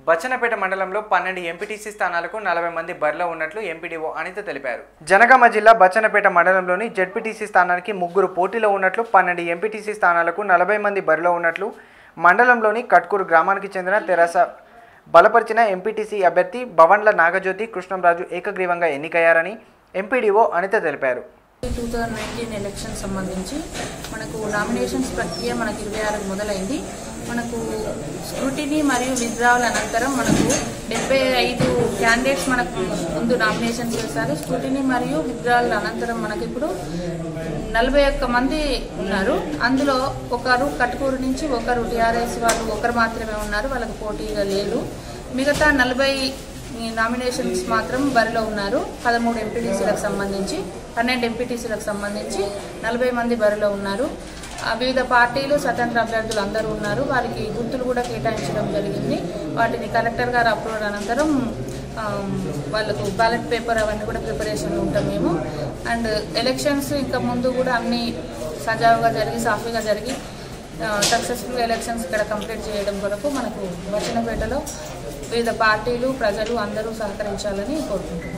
బచ్చన్నపేట మండలంలో 12 ఎంపీటీసీ స్థానాలకు 40 మంది బరిలో ఉన్నట్లు MPDO అనిత తెలిపారు. జనగామ జిల్లా బచ్చన్నపేట మండలంలోని జెడ్పీటీసీ స్థానానికి 3 పోటీలో ఉన్నట్లు 12 ఎంపీటీసీ స్థానాలకు 40 మంది బరిలో ఉన్నట్లు మండలంలోని కట్కూరు గ్రామానికి చెందిన తెరాస బలపరిచిన ఎంపీటీసీ అభ్యర్థి భవన్ల నాగజ్యోతి కృష్ణంరాజు ఏకగ్రీవంగా ఎన్నికయ్యారని MPDO అనిత తెలిపారు. 2019 ఎలక్షన్ సంబంధించి మనకు నామినేషన్స్ ప్రక్రియ మనకు 26 మొదలైంది. మనకు స్క్రూటినీ మరియు విత్డ్రావల్ అనంతరం మనకు 75 క్యాండిడేట్స్ మనకు ముందు నామినేషన్స్ చేశారు. స్క్రూటినీ మరియు విత్డ్రావల్ అనంతరం మనకి ఇప్పుడు 41 మంది ఉన్నారు. అందులో ఒకరు కట్కూరు నుంచి, ఒకరు TRS వాళ్ళు ఒకరు మాత్రమే ఉన్నారు, వాళ్ళకు పోటీగా లేదు. మిగతా 40 నామినేషన్స్ మాత్రం బరిలో ఉన్నారు. 13 ఎంపీటీసీలకు సంబంధించి, 12 ఎంపీటీసీలకు సంబంధించి 40 మంది బరిలో ఉన్నారు. వివిధ పార్టీలు స్వతంత్ర అభ్యర్థులు అందరూ ఉన్నారు. వారికి గుర్తులు కూడా కేటాయించడం జరిగింది. వాటిని కలెక్టర్ గారు అప్రూవ్ అనంతరం వాళ్ళకు బ్యాలెట్ పేపర్ అవన్నీ కూడా ప్రిపరేషన్లో ఉంటాం మేము. అండ్ ఎలక్షన్స్ ఇంకా ముందు కూడా అన్నీ సజావుగా జరిగి సాఫీగా జరిగి సక్సెస్ఫుల్ ఎలక్షన్స్ ఇక్కడ కంప్లీట్ చేయడం కొరకు మనకు బచ్చన్నపేటలో వివిధ పార్టీలు ప్రజలు అందరూ సహకరించాలని కోరుకుంటున్నాం.